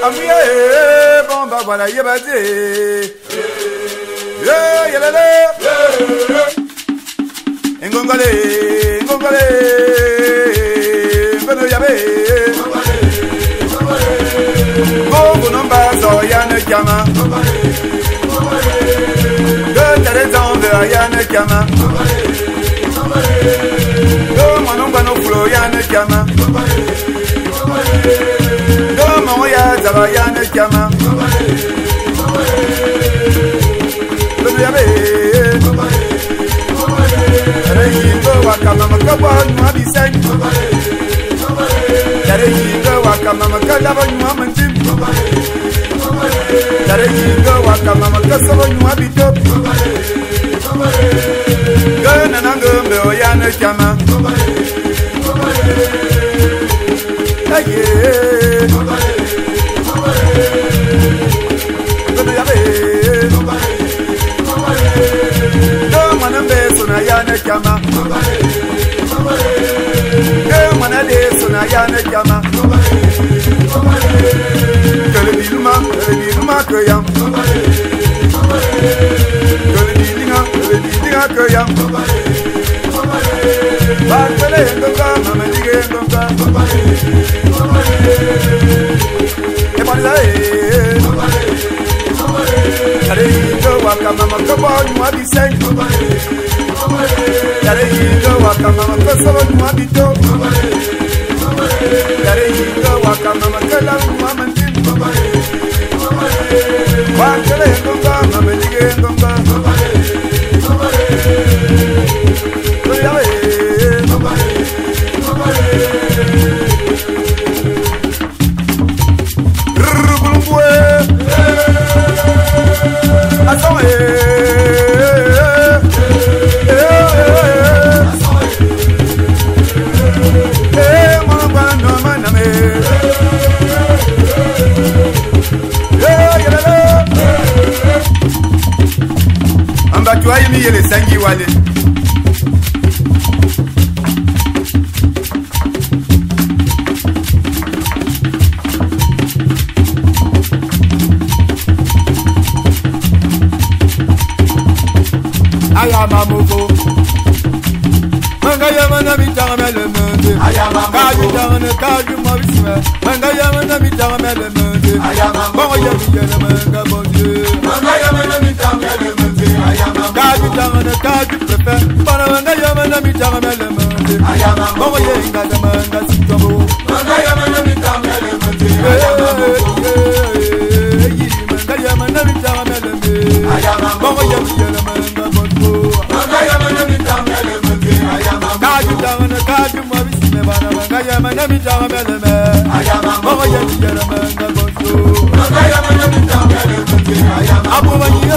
Bomba voilà yebade. Ngongole ngono yabe. Gongo nomba so yana chama. De terezon de yana chama. Do manonga no flo yana chama. Do moya zaba yana chama. Do yabe. Go wakama makaba nwabi sen. Dare go wakama makala ba nwa mantim. Dare go wakama makasaba nwabi top. Go nanango me oyana chama. Aye. Go yabe. Go manambe sona yana chama. Manade sona yana chama. Kele biluma köyam. Kele bilinga köyam. Bakele ndonga mama dige ndonga. Emanila Kale go wakama makaba nywa biseng. Kale go wakama makasaba nywa bito. Kale go wakama makala nywa mandim. Bakele ndonga mama dige ndonga. Tu as mis les sangi wale. Ayama moko. Manga yama na bitanga mele monde. Ayama kaju tanga kaju mabisme. Manga yama na bitanga mele monde. Ayama bongo yama manga bonje. Manga yama na bitanga mele monde. Kaju tanga kaju pepe. Para manga yama na bitanga mele monde. Ayama bongo yenga da manga sitomo. Manga yama na bitanga mele monde. Ayama manga yama na bitanga mele monde. Ayama bongo yama manga bonjo. Manga yama na bitanga mele monde. Ayama kaju tanga kaju mabisme. Para manga yama na bitanga mele monde. Ayama bongo yama manga bonjo. Manga yama na bitanga mele monde. Ayama abo banyi.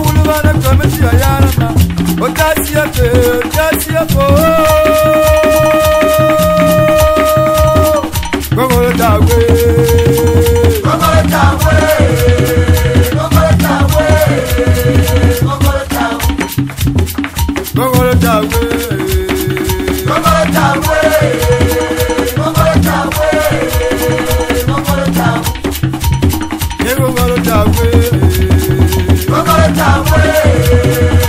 Otasia ko Go